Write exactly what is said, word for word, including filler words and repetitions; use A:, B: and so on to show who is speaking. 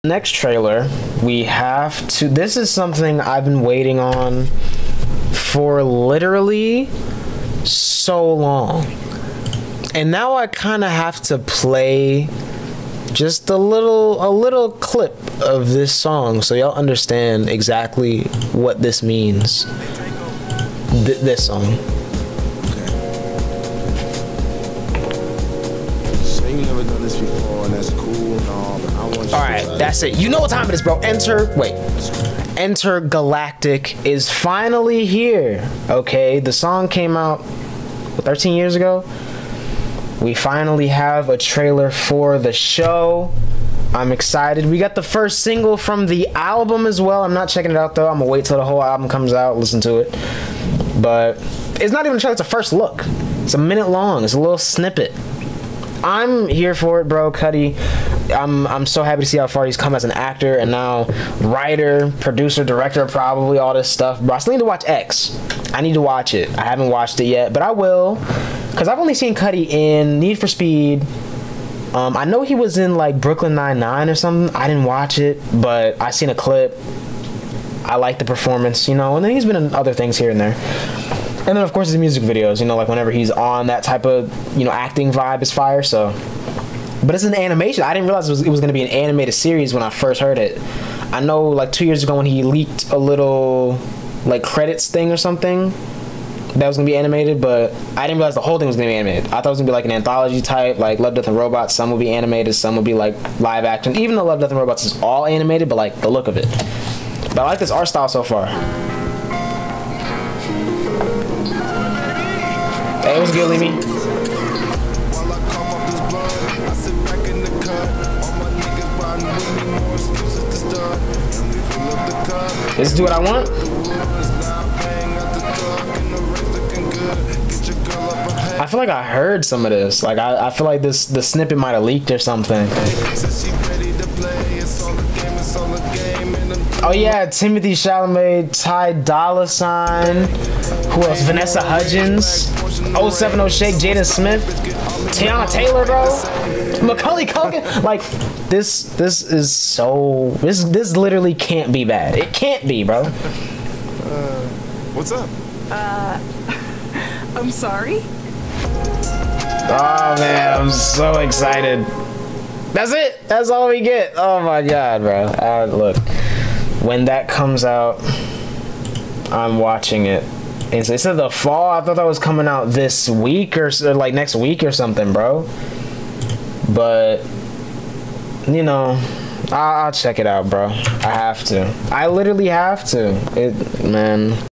A: Next trailer, we have to, this is something I've been waiting on for literally so long. And now I kind of have to play just a little a little clip of this song so y'all understand exactly what this means. Th this song. Alright, that's it. You know what time it is, bro. Enter, wait. Enter Galactic is finally here. Okay, the song came out what, thirteen years ago. We finally have a trailer for the show. I'm excited. We got the first single from the album as well. I'm not checking it out though. I'm gonna wait till the whole album comes out, listen to it. But it's not even a trailer, it's a first look. It's a minute long. It's a little snippet. I'm here for it, bro. Cudi, I'm I'm so happy to see how far he's come as an actor and now writer, producer, director, probably all this stuff. Bro, I still need to watch X. I need to watch it. I haven't watched it yet, but I will, because I've only seen Cudi in Need for Speed. Um, I know he was in like Brooklyn Nine-Nine or something. I didn't watch it, but I seen a clip. I like the performance, you know, and then he's been in other things here and there. And then, of course, his music videos, you know, like whenever he's on that type of, you know, acting vibe is fire, so. But it's an animation. I didn't realize it was, it was going to be an animated series when I first heard it. I know, like, two years ago when he leaked a little, like, credits thing or something that was going to be animated, but I didn't realize the whole thing was going to be animated. I thought it was going to be, like, an anthology type, like Love, Death, and Robots. Some would be animated, some would be, like, live action. Even though Love, Death, and Robots is all animated, but, like, the look of it. But I like this art style so far. Hey, what's good, Lee? Let's do what I want. I feel like I heard some of this. Like I, I feel like this the snippet might have leaked or something. Oh yeah, Timothy Chalamet, Ty Dolla Sign. Who else? Vanessa Hudgens, oh seven oh Shake, Jaden Smith, Tiana Taylor, bro, Macaulay Culkin. Like this, this is so. This, this literally can't be bad. It can't be, bro.
B: Uh, what's up?
C: Uh, I'm sorry.
A: Oh man, I'm so excited. That's it. That's all we get. Oh my god, bro. Uh, look, when that comes out, I'm watching it. And so it said the fall. I thought that was coming out this week or, or like next week or something, bro. But you know, I'll, I'll check it out, bro. I have to. I literally have to. It, man.